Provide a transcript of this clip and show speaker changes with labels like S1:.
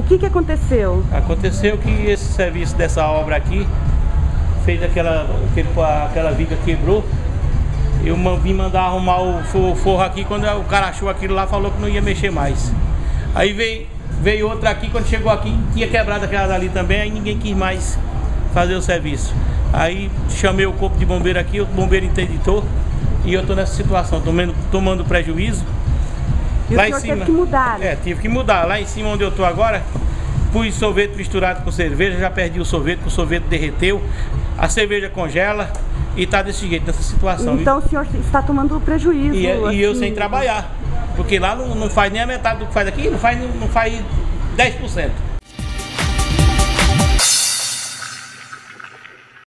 S1: que aconteceu?
S2: Aconteceu que esse serviço dessa obra aqui, fez aquela viga quebrou. Eu vim mandar arrumar o forro aqui, quando o cara achou aquilo lá, falou que não ia mexer mais. Aí veio outra aqui, quando chegou aqui, tinha quebrado aquela dali também, aí ninguém quis mais fazer o serviço. Aí chamei o corpo de bombeiro aqui, o bombeiro interditou, e eu tô nessa situação, tomando prejuízo.
S1: E lá o senhor teve que mudar, né?
S2: Tive que mudar. Lá em cima onde eu tô agora, pus sorvete misturado com cerveja, já perdi o sorvete derreteu, a cerveja congela e tá desse jeito, nessa situação.
S1: Então o senhor está tomando prejuízo.
S2: E eu sem trabalhar, porque lá não faz nem a metade do que faz aqui, não faz 10%.